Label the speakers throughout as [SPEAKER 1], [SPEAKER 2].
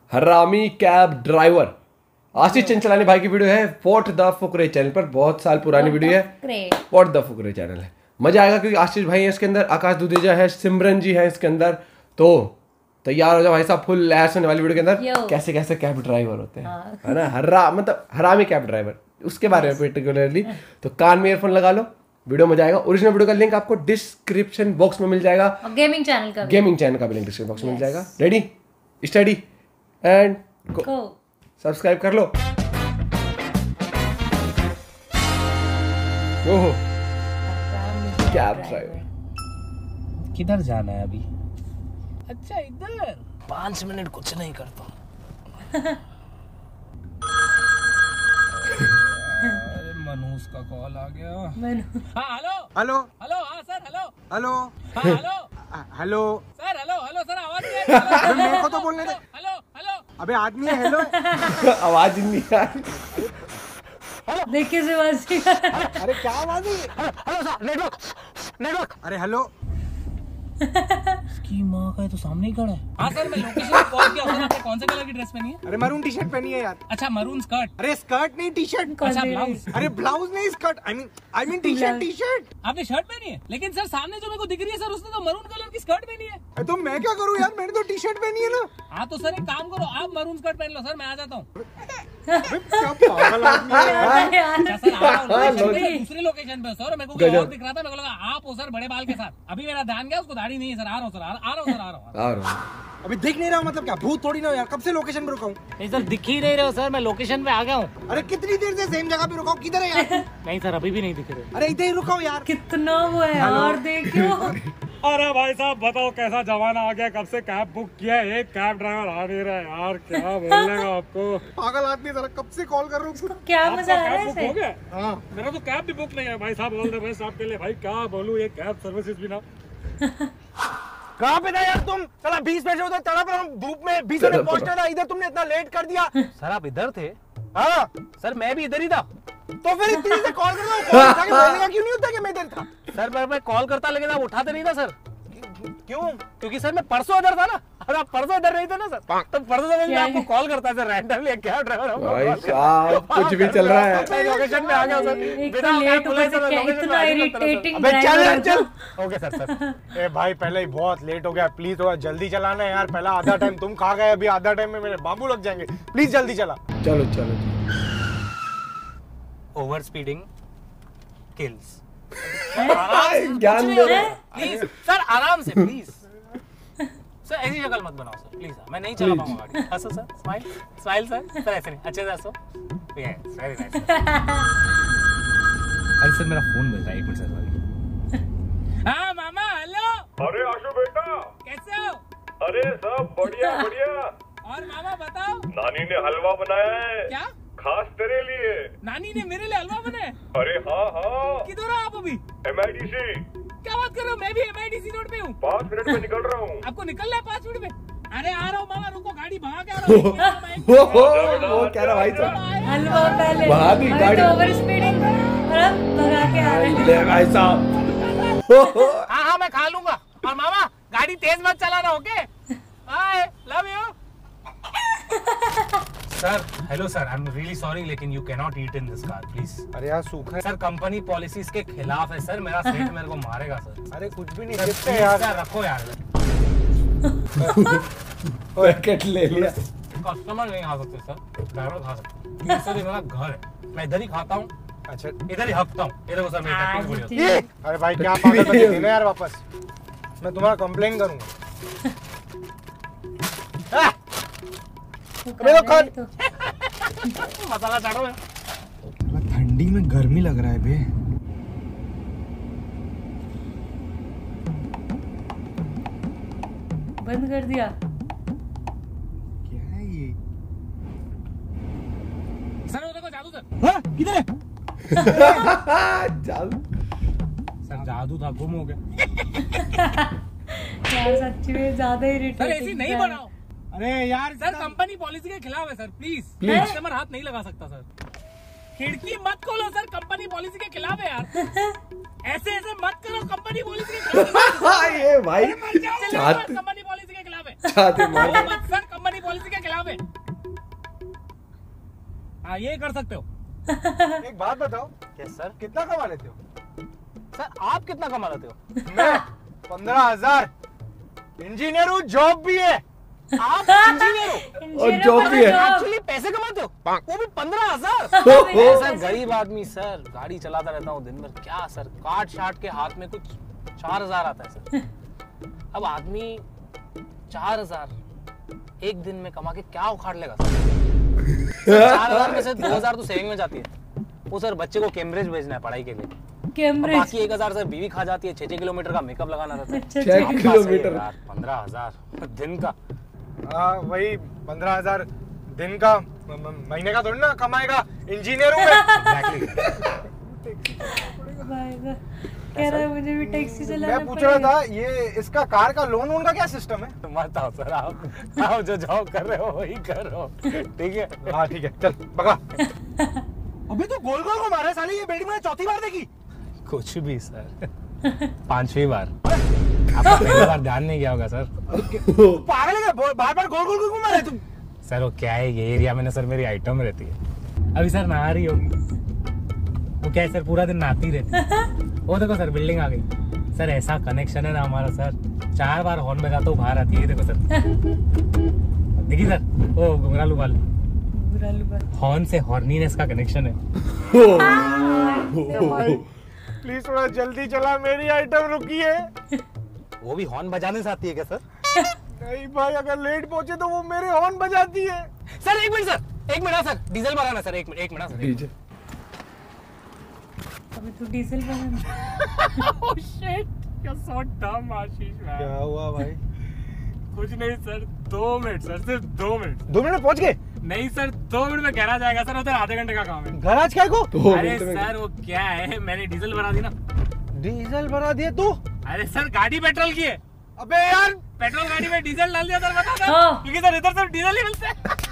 [SPEAKER 1] हरामी cab driver आशीष चंचलानी भाई की वीडियो है व्हाट द फुकरे चैनल पर। बहुत साल पुरानी वीडियो है, व्हाट द फुकरे चैनल है। मजा आएगा क्योंकि आशीष भाई है इसके अंदर, आकाश दुधेजा है, सिमरन जी है इसके अंदर। तो तैयार हो जाओ भाई साहब, फुल लैस होने वाली वीडियो के अंदर कैसे कैसे कैब ड्राइवर होते हैं, है ना। मतलब हरामी कैब ड्राइवर, उसके बारे में पर्टिकुलरली। तो कान में ईयरफोन लगा लो, वीडियो मजा आएगा। ओरिजिनल वीडियो का लिंक आपको डिस्क्रिप्शन बॉक्स में मिल जाएगा, गेमिंग चैनल का भी लिंक डिस्क्रिप्शन बॉक्स में मिल जाएगा। Ready study and go. Subscribe कर लो। ओहो कैब ड्राइवर,
[SPEAKER 2] किधर जाना है अभी? अच्छा इधर 5 मिनट कुछ नहीं करता। मनोज का कॉल आ गया। हाँ हेलो
[SPEAKER 3] हेलो
[SPEAKER 2] हेलो। हाँ सर हेलो
[SPEAKER 3] हेलो
[SPEAKER 2] हाँ hello
[SPEAKER 3] hello
[SPEAKER 2] sir hello hello sir आवाज नहीं आ रही।
[SPEAKER 3] मेरे को तो बोलने दे।
[SPEAKER 2] हेलो हेलो
[SPEAKER 3] अबे आदमी है हेलो
[SPEAKER 1] आवाज नहीं आ रही।
[SPEAKER 4] देखिए से
[SPEAKER 3] अरे क्या आवाज है?
[SPEAKER 2] Hello sir network.
[SPEAKER 3] अरे हेलो
[SPEAKER 2] इसकी माँ का है तो सामने ही खड़ा है। हाँ सर मैं लोकेशन पे कॉल किया। सर आपने कौन से कलर की ड्रेस पहनी है?
[SPEAKER 3] अरे मरून टी शर्ट पहनी है यार।
[SPEAKER 2] अच्छा मरून स्कर्ट।
[SPEAKER 3] अरे स्कर्ट नहीं टी शर्ट।
[SPEAKER 2] अच्छा ब्लाउज।
[SPEAKER 3] अरे ब्लाउज नहीं skirt, I mean T shirt.
[SPEAKER 2] आपने शर्ट पहनी है, लेकिन सर सामने जो मेरे को दिख रही है सर उसने तो मरून कलर की स्कर्ट पहनी है।
[SPEAKER 3] तो मैं क्या करूँ यार, मैंने तो टी शर्ट पहनी है ना।
[SPEAKER 2] हाँ तो सर एक काम करो, आप मरून स्कर्ट पहन लो सर, मैं आ जाता हूँ।
[SPEAKER 3] क्या पागल आदमी है यार।
[SPEAKER 2] दूसरी लोकेशन पे सर, मेरे को और दिख रहा था, मेरे को लगा आप हो सर बड़े बाल के साथ। अभी मेरा ध्यान गया, उसको दाढ़ी नहीं है सर। आ रहा हूँ सर, आ रहा हूँ।
[SPEAKER 3] अभी दिख नहीं रहा मतलब क्या भूत थोड़ी ना यार, कब से लोकेशन पे रुका हूँ।
[SPEAKER 2] नहीं सर दिख ही नहीं रहे हो सर, मैं लोकेशन पे आ गया हूँ।
[SPEAKER 3] अरे कितनी देर से सेम जगह पे रुका हूँ, किधर है यार?
[SPEAKER 2] नहीं सर अभी भी नहीं दिख रहे।
[SPEAKER 3] अरे इधर ही रुका हूँ यार।
[SPEAKER 4] कितना वो है यार, देखियो।
[SPEAKER 5] अरे भाई साहब बताओ कैसा जमाना आ गया, कब से कैब बुक किया है, एक कैब ड्राइवर आ नहीं रहा है यार, क्या बोलने का आपको।
[SPEAKER 3] पागल आदमी जरा, कब से कॉल कर रहा हूँ।
[SPEAKER 4] क्या मजा आ रहा है
[SPEAKER 5] कैब बुक हो
[SPEAKER 4] इसे?
[SPEAKER 5] गया?
[SPEAKER 3] हाँ
[SPEAKER 5] मेरा तो कैब भी बुक नहीं है भाई साहब। ऑल द बेस्ट आपके लिए भाई, क्या बोलूं ये कैब सर्विसेज भी ना।
[SPEAKER 3] कहाँ पे था यार तुम? चला 20 मिनट से तड़प रहा हूँ धूप में, 20 मिनट पहुंचना था, इधर तुमने इतना लेट कर दिया।
[SPEAKER 2] सर आप इधर थे?
[SPEAKER 3] हाँ
[SPEAKER 2] सर मैं भी इधर ही था।
[SPEAKER 3] तो फिर इतनी से कॉल कर रहा हूँ, कॉल उठा के बोलने का क्यों नहीं होता कि मैं इधर था?
[SPEAKER 2] सर मैं कॉल करता लेकिन आप उठाते नहीं था सर। क्यों? क्योंकि सर मैं परसों इधर था ना, और आप परसों इधर नहीं थे ना सर, तो परसों से मैं आपको कॉल करता सर रैंडमली। क्या ड्राइवर
[SPEAKER 1] भाई साहब कुछ भी चल रहा है।
[SPEAKER 2] लोकेशन पे आ गया सर, बिना
[SPEAKER 4] लेट ऊपर से क्या इतना इरिटेटिंग ड्राइवर।
[SPEAKER 3] Okay sir. ए भाई पहले ही बहुत लेट हो गया, प्लीज थोड़ा जल्दी चलाना है यार। पहला आधा टाइम तुम खा गए, अभी आधा टाइम में मेरे बाबू लग जाएंगे, प्लीज जल्दी चला।
[SPEAKER 1] चलो
[SPEAKER 2] ओवर स्पीडिंग किल्स।
[SPEAKER 1] ज्ञान दे रहे
[SPEAKER 2] प्लीज सर आराम से प्लीज सर, ऐसी शक्ल मत बनाओ सर प्लीज। मैं नहीं चला पाऊंगा गाड़ी। हंसो सर, स्माइल सर ऐसे नहीं, अच्छे से हंसो। Yes very nice. अरे सर मेरा फोन बज रहा है, एक मिनट सर। हाँ मामा हेलो।
[SPEAKER 5] अरे आशु बेटा
[SPEAKER 2] कैसे हो?
[SPEAKER 5] अरे सब बढ़िया बढ़िया।
[SPEAKER 2] और मामा बताओ।
[SPEAKER 5] नानी ने हलवा बनाया है,
[SPEAKER 2] क्या?
[SPEAKER 5] खास तेरे लिए।
[SPEAKER 2] नानी ने मेरे लिए हलवा बनाया?
[SPEAKER 5] अरे हाँ
[SPEAKER 2] किधर हो आप अभी?
[SPEAKER 5] MIDC।
[SPEAKER 2] क्या बात कर रहे हो? मैं भी MIDC रोड पे हूँ।
[SPEAKER 5] 5 मिनट में निकल रहा हूँ।
[SPEAKER 2] आपको निकलना है 5 मिनट में? अरे आ रहा हूँ मामा, रुको गाड़ी भगा के आ रहा हूँ।
[SPEAKER 1] वो कह रहा भाई साहब
[SPEAKER 4] हलवा पहले
[SPEAKER 1] भाभी गाड़ी
[SPEAKER 4] ओवर स्पीडिंग भगा के आ रहे हैं।
[SPEAKER 1] ले भाई साहब।
[SPEAKER 2] हाँ मैं खा लूंगा। और मामा गाड़ी तेज मत चलाना, okay? Bye, love you. Sir hello sir, I am really sorry लेकिन you can not eat in this car please.
[SPEAKER 3] अरे यार सूखा है
[SPEAKER 2] सर, कंपनी पॉलिसीज के खिलाफ है सर, मेरा सेठ मेरे को मारेगा सर।
[SPEAKER 3] अरे कुछ भी नहीं
[SPEAKER 2] सर,
[SPEAKER 3] यार,
[SPEAKER 2] रखो यार।
[SPEAKER 1] पैकेट ले लिया।
[SPEAKER 2] कस्टमर नहीं खा सकते सर, ड्राइवर खा सकते हैं। सर ये मेरा घर है, मैं इधर ही खाता हूँ।
[SPEAKER 3] अच्छा
[SPEAKER 2] इधर ही हकता हूँ। ये देखो सर मेरी
[SPEAKER 3] ये अरे भाई क्या पागल बंदे थे ना यार, वापस मैं तुम्हारा कंप्लेन करूंगा।
[SPEAKER 4] तो
[SPEAKER 2] मसाला चाटो है।
[SPEAKER 3] ठंडी में गर्मी लग रहा है बे।
[SPEAKER 4] बंद कर दिया।
[SPEAKER 3] क्या है ये?
[SPEAKER 2] सर वो देखो जादू सर।
[SPEAKER 3] हाँ किधर है?
[SPEAKER 1] चल
[SPEAKER 2] सर जादू था, गुम हो गया।
[SPEAKER 4] यार सच्ची में ज्यादा इरिटेटिंग।
[SPEAKER 2] सर ऐसी नहीं बनाओ।
[SPEAKER 3] अरे यार
[SPEAKER 2] सर कंपनी पॉलिसी के खिलाफ है सर, प्लीज। कस्टमर हाथ नहीं लगा सकता सर। खिड़की मत खोलो सर, कंपनी पॉलिसी के खिलाफ है यार। ऐसे मत करो, कंपनी पॉलिसी के खिलाफ है।
[SPEAKER 1] ये भाई
[SPEAKER 2] कंपनी पॉलिसी के खिलाफ है।
[SPEAKER 1] चाहते
[SPEAKER 2] सर कंपनी पॉलिसी के खिलाफ पे। हाँ ये कर सकते हो।
[SPEAKER 3] एक बात बताओ,
[SPEAKER 6] यस सर।
[SPEAKER 3] कितना कमा लेते हो?
[SPEAKER 6] सर आप कितना कमा लेते हो?
[SPEAKER 3] मैं 15,000। इंजीनियर हूँ, जॉब भी है।
[SPEAKER 6] आप इंजीनियर हो
[SPEAKER 1] और जॉब भी है।
[SPEAKER 6] एक्चुअली पैसे कमाते हो, वो भी 15,000। सर गरीब आदमी सर, गाड़ी चलाता रहता हूँ दिन भर, क्या सर काट शाट के हाथ में कुछ 4,000 आता है सर। अब आदमी 4,000 एक दिन में कमा के क्या उखाड़ लेगा सर? 4,000 में से 2,000 तो सेविंग में जाती है, वो सर बच्चे को कैम्ब्रिज भेजना है पढ़ाई के लिए।
[SPEAKER 4] कैम्ब्रिज।
[SPEAKER 6] बाकी 1,000 सर बीवी खा जाती है, 6 किलोमीटर का मेकअप लगाना रहता है।
[SPEAKER 1] 6 किलोमीटर
[SPEAKER 6] 15,000 दिन का।
[SPEAKER 3] वही 15,000 दिन का, महीने का थोड़ी ना कमाएगा। इंजीनियर हूँ मैं।
[SPEAKER 4] कह रहा है मुझे भी टैक्सी चलाना
[SPEAKER 3] मैं पूछ रहा था, ये इसका कार का लोन वोन का क्या सिस्टम है?
[SPEAKER 6] मत आओ सर, आप जो जॉब कर रहे हो वही करो, ठीक है?
[SPEAKER 3] हाँ ठीक है, चल पका। अबे तू गोल गोल को मारा साली, ये बिल्डिंग में चौथी बार देखी।
[SPEAKER 6] कुछ भी सर, 5वीं बार। आपको पहली बार ध्यान नहीं गया होगा सर।
[SPEAKER 3] पागल है क्या? बार बार गोल गोल क्यों मारे तुम?
[SPEAKER 6] सर वो क्या है, ये एरिया में ना सर मेरी आइटम रहती है। अभी सर नहा रही होगी, वो क्या है सर पूरा दिन नहाती रहती है। वो देखो सर बिल्डिंग आ गई सर, ऐसा कनेक्शन है ना हमारा सर, 4 बार हॉर्न बजाता हूँ बाहर आती है। देखो सर, देखिए सर, ओ घुंघरालू बाल, हॉर्न से हॉर्नीनेस का कनेक्शन है।
[SPEAKER 3] प्लीज थोड़ा जल्दी चला, मेरी आइटम रुकी है।
[SPEAKER 6] वो भी हॉर्न बजाने से आती है क्या सर?
[SPEAKER 3] नहीं भाई, अगर लेट पहुंचे तो वो मेरे हॉर्न बजाती है।
[SPEAKER 6] सर एक मिनट सर, डीजल भराना सर, एक मिनट सर।
[SPEAKER 1] डीजल
[SPEAKER 4] अभी तू डीजल भराना।
[SPEAKER 2] Oh shit, you're so dumb, Ashish man.
[SPEAKER 3] क्या हुआ भाई?
[SPEAKER 2] कुछ नहीं सर, 2 मिनट सर, सिर्फ 2 मिनट।
[SPEAKER 3] 2 मिनट में पहुंच गए?
[SPEAKER 2] नहीं सर, 2 मिनट में गैराज आएगा सर, उधर आधे घंटे का काम है।
[SPEAKER 3] गैराज क्या को?
[SPEAKER 2] अरे सर वो क्या है, मैंने डीजल भरा दी ना।
[SPEAKER 3] डीजल भरा दिया तू?
[SPEAKER 2] अरे सर गाड़ी पेट्रोल की है।
[SPEAKER 3] अबे यार,
[SPEAKER 2] पेट्रोल गाड़ी में डीजल डाल दिया सर, बता सर,
[SPEAKER 4] हाँ।
[SPEAKER 2] क्योंकि सर इधर सिर्फ डीजल ही मिलता है।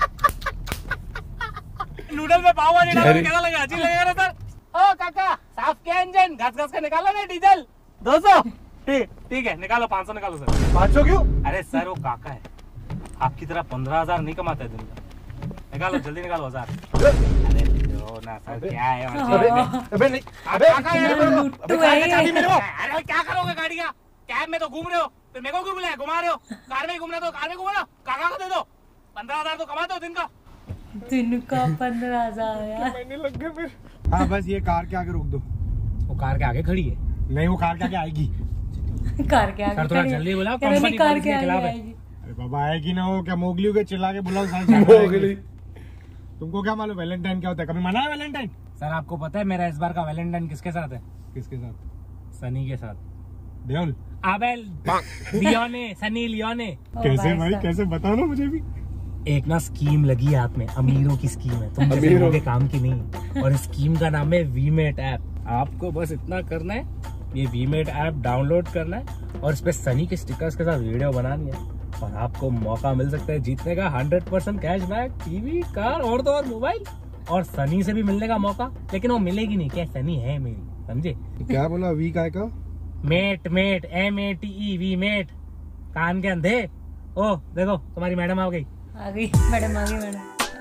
[SPEAKER 2] नूडल में पाव भाजी डालो कैसा लगेगा? अच्छी लगेगा ना सर? ओ काका, साफ किया इंजन, घस के निकालो ना डीजल। 200 ठीक है, निकालो 500 निकालो सर।
[SPEAKER 3] 500 क्यों?
[SPEAKER 2] अरे सर वो काका है, आपकी तरह 15,000 नहीं कमाता है दिन का। निकालो जल्दी निकालो 1000। अरे दो ना सर, क्या है?
[SPEAKER 3] अबे नहीं, अबे
[SPEAKER 2] काका यार,
[SPEAKER 4] लुट्टू है ये।
[SPEAKER 2] अरे क्या करोगे गाड़ी का? कैब में तो घूम रहे हो, फिर मेरे को क्यों बुलाया? घुमा रहे हो, कार में ही घूमना तो कार में घुमा लो, काका को दे दो। 15,000 तो कमाते हो दिन का।
[SPEAKER 4] दिन का 15,000 यार।
[SPEAKER 3] महीने लग गए फिर। हाँ बस ये कार के आगे रोक दो।
[SPEAKER 2] वो कार के आगे खड़ी है।
[SPEAKER 3] नहीं, वो कार के आगे आएगी।
[SPEAKER 4] कार के आगे
[SPEAKER 2] सर थोड़ा
[SPEAKER 4] खड़ी है।
[SPEAKER 2] जल्दी बुलाओ,
[SPEAKER 4] कह रहा नहीं,
[SPEAKER 2] कंपनी
[SPEAKER 4] कार
[SPEAKER 2] पॉलिसी
[SPEAKER 4] के
[SPEAKER 2] के
[SPEAKER 4] आगे
[SPEAKER 2] खिलाफ है।
[SPEAKER 4] आएगी।
[SPEAKER 3] अरे बाबा आएगी ना, वो क्या मोगली के चिल्ला के बुलाओ साल। तुमको क्या मालूम वैलेंटाइन क्या होता है? कभी मना है वैलेंटाइन?
[SPEAKER 2] सर आपको पता है मेरा इस बार का वैलेंटाइन किसके साथ है?
[SPEAKER 3] किसके साथ?
[SPEAKER 2] सनी के साथ।
[SPEAKER 3] देओल?
[SPEAKER 2] अबे लियोने, सनी लियोने।
[SPEAKER 4] ओ
[SPEAKER 3] कैसे भाई,
[SPEAKER 4] साहब।
[SPEAKER 3] कैसे बताओ ना मुझे भी।
[SPEAKER 2] एक ना स्कीम लगी है हाथ में, अमीरों की स्कीम है, तुम जैसे लोगों के काम की नहीं। और इस स्कीम का नाम है वीमेट ऐप। आपको बस इतना करना है, ये वीमेट ऐप डाउनलोड करना है और इस पे सनी के स्टिकर्स के साथ वीडियो बनानी है और आपको मौका मिल सकता है जीतने का 100% कैशबैक, टीवी, कार और तो और मोबाइल। और सनी से भी मिलने का मौका, लेकिन वो मिलेगी नहीं, क्या सनी है मेरी, समझे?
[SPEAKER 3] क्या बोला? वी काय का?
[SPEAKER 2] मेट मेट MATE वीमेट, कान के अंधे। ओ देखो तुम्हारी मैडम आ गई।
[SPEAKER 4] आ गई मैडम, आ गई मैडम।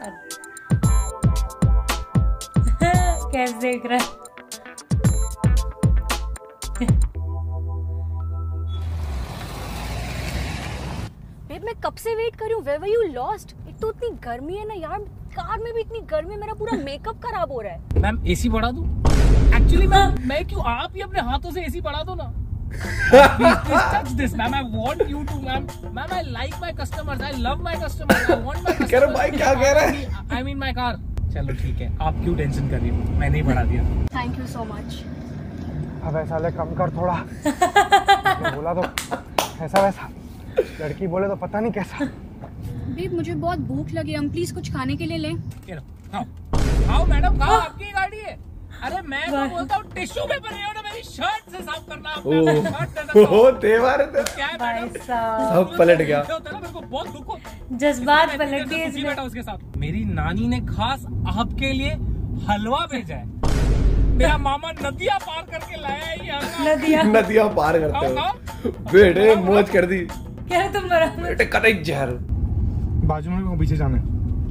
[SPEAKER 4] कैसे देख रहा है?
[SPEAKER 7] बेब मैं कब से वेट कर रही हूँ। Where were you lost? एक तो इतनी गर्मी है ना यार, कार में भी इतनी गर्मी, मेरा पूरा मेकअप खराब हो रहा है।
[SPEAKER 2] मैम एसी बढ़ा दूं? एक्चुअली मैं क्यों, आप ही अपने हाथों से एसी बढ़ा दो ना। Please touch this, ma'am. I want you to, ma'am. Ma'am, I like my customers. I love my customers. I want my customers.
[SPEAKER 1] कह रहा भाई क्या कह रहा है?
[SPEAKER 2] I mean my car. चलो ठीक है, आप क्यों टेंशन कर रही हो? मैंने ही बढ़ा दिया।
[SPEAKER 7] Thank you so much.
[SPEAKER 3] अब ऐसा ले कम कर थोड़ा। तो बोला तो ऐसा वैसा, लड़की बोले तो पता नहीं कैसा।
[SPEAKER 7] बेब मुझे बहुत भूख लगी, हम प्लीज कुछ खाने के लिए लें।
[SPEAKER 2] ये लो, खाओ खाओ मैडम, खाओ, आपकी गाड़ी है। अरे मैं तो बोलता हूँ टिश्यू पेपर ले आओ ना, मेरी शर्ट से साफ करना है।
[SPEAKER 1] ओ तेवर
[SPEAKER 2] क्या है
[SPEAKER 4] भाई
[SPEAKER 2] मैडम?
[SPEAKER 4] साहब,
[SPEAKER 1] सब पलट गया।
[SPEAKER 2] होता है ना, मेरे को बहुत दुख होता है।
[SPEAKER 4] जज्बात पलट दिए
[SPEAKER 2] मैं
[SPEAKER 4] इसमें।
[SPEAKER 2] बैठा उसके साथ। मेरी नानी ने खास आपके लिए हलवा भेजा है। मेरा मामा नदियाँ पार करके लाया है ये हलवा।
[SPEAKER 1] नदियाँ पार करते
[SPEAKER 2] खाओ,
[SPEAKER 1] हो बेटे, मौज कर दी
[SPEAKER 4] क्या है तुम बराबर?
[SPEAKER 1] बेटे, कतई जहर।
[SPEAKER 3] बाजू में लोग पीछे जाना है।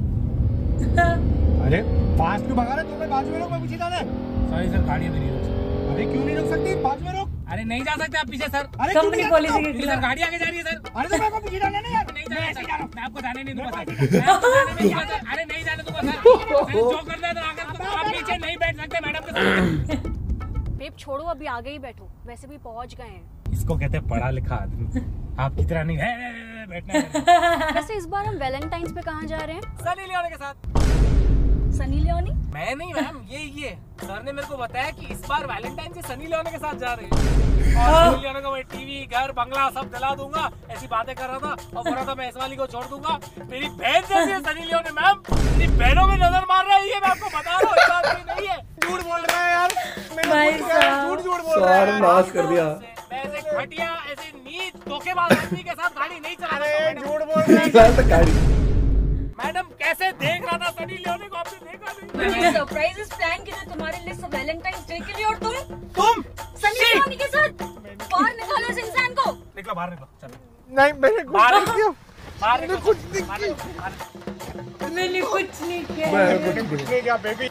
[SPEAKER 3] अरे फास्ट क्यों भगा रहे तुम्हें? बाजू में लोग पीछे जाना है।
[SPEAKER 6] सॉरी सर, गाड़ी अभी नहीं रोक सकती।
[SPEAKER 3] अरे क्यों नहीं रोक सकती? बाजू में रोक।
[SPEAKER 6] अरे नहीं जा सकते आप पीछे सर।
[SPEAKER 3] अरे
[SPEAKER 4] कंपनी पॉलिसी के
[SPEAKER 6] सर
[SPEAKER 4] खिलाफ।
[SPEAKER 6] गाड़ी आगे जा रही है सर।
[SPEAKER 3] अरे तो मेरे को पीछे जाना नहीं यार।
[SPEAKER 6] नहीं जाना सर, मैं आपको जाने नहीं दूंगा सर। मैं आपको जाने नहीं दूंगा सर। अरे नहीं जाने दूंगा सर। जो करना है तो आगे तो आप पीछे नहीं बैठ सकते मैडम के साथ।
[SPEAKER 7] बेब छोड़ो, अभी आगे ही बैठो, वैसे भी पहुंच गए हैं।
[SPEAKER 6] इसको कहते हैं पढ़ा लिखा आदमी। आपकी तरह नहीं है बैठना है।
[SPEAKER 7] वैसे इस बार हम वैलेंटाइंस पे कहाँ जा रहे हैं?
[SPEAKER 6] सनी लियोनी के साथ।
[SPEAKER 7] Sunny Leone?
[SPEAKER 6] मैं नहीं मैम, ये सर ने मेरे को बताया कि इस बार वैलेंटाइन से सनी लियोनी के साथ जा रहे हैं। और सनी लियोनी को मैं टीवी, घर, बंगला सब दिला दूंगा, ऐसी बातें कर रहा था। और बोल रहा था मैं इस वाली को छोड़ दूंगा। मेरी बहन जैसी है सनी लियोनी मैम। मेरी बहनों में नजर मार रहा है ये, मैं आपको बता रहा हूँ। इस बात की नहीं है।
[SPEAKER 3] झूठ बोल रहा है यार।
[SPEAKER 4] भाई साहब।
[SPEAKER 3] झूठ बोल रहा है यार।
[SPEAKER 1] नाश कर दिया।
[SPEAKER 6] मैं ऐसे घटिया, ऐसे नीच, धोखेबाज आदमी के साथ गाड़ी नहीं चला
[SPEAKER 3] अरे
[SPEAKER 6] सकता
[SPEAKER 3] झूठ बोल रहा है।
[SPEAKER 1] गाड़ी
[SPEAKER 6] मैडम कैसे देख रहा था सनी लियोनी को, आपने देखा नहीं?
[SPEAKER 7] मैंने सरप्राइजेस प्लान किए थे तुम्हारे लिए वैलेंटाइंस डे के लिए, और तुम सनी
[SPEAKER 6] Shit!
[SPEAKER 7] लियोनी के साथ बाहर निकालो इस इंसान को।
[SPEAKER 6] निकलो बाहर निकलो, चलो
[SPEAKER 3] नहीं मैंने कुछ
[SPEAKER 6] बाहर
[SPEAKER 3] नहीं किया।
[SPEAKER 6] बाहर निकलो,
[SPEAKER 3] कुछ नहीं
[SPEAKER 6] बाहर निकलो, बाहर निकलो।
[SPEAKER 4] मैंने कुछ नहीं किया।
[SPEAKER 1] मैं कुछ
[SPEAKER 3] कुछ नहीं किया बेबी।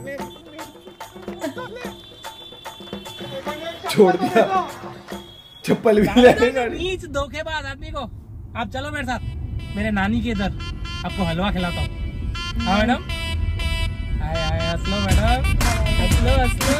[SPEAKER 1] छोड़ दिया, चप्पल भी ले आई गाड़ी।
[SPEAKER 6] नीच धोखेबाज आदमी को। आप चलो मेरे साथ मेरे नानी के इधर, आपको हलवा खिलाता हूँ। हाँ मैडम, आए आए हंसलो मैडम, हंसलो हंसलो।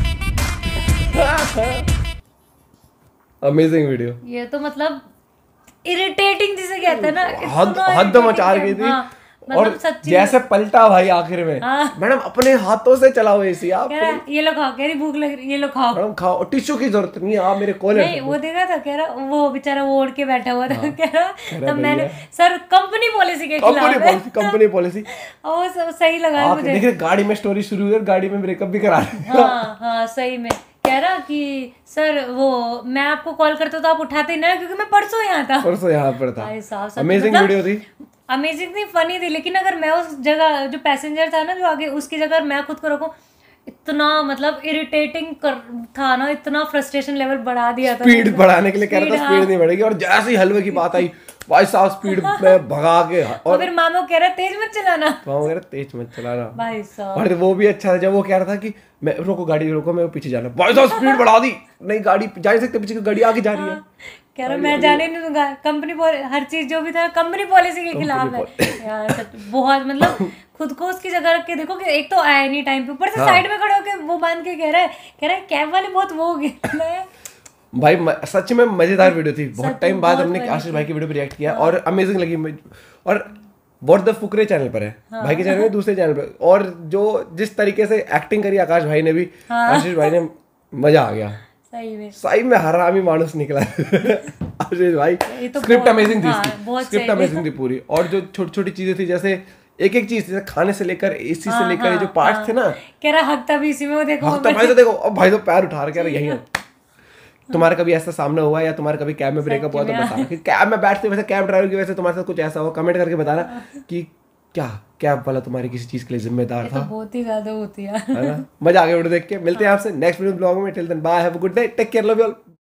[SPEAKER 1] Amazing video.
[SPEAKER 4] ये तो मतलब इरिटेटिंग जिसे कहते हैं ना,
[SPEAKER 1] हद मचा रही थी।
[SPEAKER 4] हाँ,
[SPEAKER 1] और
[SPEAKER 4] मतलब सच्ची
[SPEAKER 1] जैसे पलटा भाई आखिर में,
[SPEAKER 4] हाँ।
[SPEAKER 1] मैडम अपने हाथों से चलाओ एसी आप।
[SPEAKER 4] कह रहा है, ये लो खाओ, कह रही भूख लग रही, ये लो खाओ।
[SPEAKER 1] मैडम खाओ, टिश्यू की जरूरत नहीं है, आप मेरे कोल
[SPEAKER 4] नहीं वो देखा था, कह रहा वो बेचारा वो ओढ़ के बैठा हुआ था। कह रहा तब मैंने
[SPEAKER 1] भैया।
[SPEAKER 4] सर कंपनी पॉलिसी के खिलाफ है।
[SPEAKER 1] Company policy.
[SPEAKER 4] और वो सही लगा
[SPEAKER 1] आप
[SPEAKER 4] मुझे।
[SPEAKER 1] देखिए गाड़ी में स्टोरी शुरू हुई और गाड़ी में ब्रेकअप भी करा रहे हैं।
[SPEAKER 4] हाँ हाँ सही में कह रहा कि सर वो मैं आपको कॉल करता तो आप उठाते ही ना, क्योंकि मैं परसों यहाँ था।
[SPEAKER 1] परसों यहाँ पर था।
[SPEAKER 4] भाई साहब, सच
[SPEAKER 1] अमेजिंग
[SPEAKER 4] मतलब
[SPEAKER 1] वीडियो थी।
[SPEAKER 4] अमेजिंग थी, फनी थी, लेकिन अगर मैं उस जगह जो पैसेंजर था ना जो आगे, उसकी जगह मैं खुद को रखूं, इतना मतलब इरिटेटिंग था ना, इतना फ्रस्ट्रेशन लेवल बढ़ा दिया था।
[SPEAKER 1] स्पीड बढ़ाने के लिए कह रहा था,
[SPEAKER 4] Speed,
[SPEAKER 1] स्पीड नहीं बढ़ेगी। और जैसे ही हलवे की बात आई, भाई साहब स्पीड में भगा के,
[SPEAKER 4] और फिर मामा कह रहा तेज मत चलाना।
[SPEAKER 1] मामा कह रहा तेज मत चलाना।
[SPEAKER 4] भाई साहब,
[SPEAKER 1] और वो भी अच्छा था जब वो कह रहा था कि मैं रोको, गाड़ी रोको, मैं पीछे जाना। भाई साहब स्पीड बढ़ा दी, नहीं गाड़ी जा नहीं सकते, पीछे की गाड़ी आगे जा रही है।
[SPEAKER 4] कह रहा मैं जाने नहीं दूंगा, कंपनी हर चीज जो भी था कंपनी पॉलिसी के खिलाफ है यार। सच बहुत मतलब खुद को उसकी जगह रख के देखो कि एक तो आया नहीं टाइम पे, ऊपर से साइड में खड़े होके वो बांध के कह रहा है कैब वाले बहुत वो हो गए।
[SPEAKER 1] भाई सच में मजेदार वीडियो थी। बहुत
[SPEAKER 4] सच
[SPEAKER 1] टाइम
[SPEAKER 4] में
[SPEAKER 1] बाद
[SPEAKER 4] बहुत
[SPEAKER 1] हमने
[SPEAKER 4] funny
[SPEAKER 1] आशीष
[SPEAKER 4] थी।
[SPEAKER 1] भाई की वीडियो पे रिएक्ट किया और अमेजिंग लगी और व्हाट द फुकरे चैनल पर है, भाई के चैनल में, दूसरे चैनल पे। और जो जिस तरीके से एक्टिंग करी आकाश भाई ने भी, आशीष भाई ने, मजा आ गया सही में। हरामी मानुस निकला आशीष भाई। स्क्रिप्ट अमेजिंग थी, स्क्रिप्ट अमेजिंग थी पूरी। और जो छोटी छोटी चीजें थी, जैसे एक एक चीज, जैसे खाने से लेकर एसी से लेकर जो पार्ट थे ना,
[SPEAKER 4] कह रहा हकता भी इसी में, वो देखो
[SPEAKER 1] हकता भाई तो देखो, अब भाई तो पैर उठा रहा, यही है। तुम्हारा कभी ऐसा सामना हुआ या तुम्हारा कभी कैब में ब्रेकअप हुआ तो बताना कि कैब में बैठते वैसे कैब ड्राइवर की वजह से तुम्हारे साथ कुछ ऐसा हो, कमेंट करके बताना कि क्या कैब वाला तुम्हारी किसी चीज के लिए जिम्मेदार था।
[SPEAKER 4] बहुत ही ज्यादा होती है
[SPEAKER 1] ना। मजा आ गया वीडियो देख के। मिलते हैं आपसे नेक्स्ट वीडियो ब्लॉग में। Till then bye, have a good day, take care, love you all.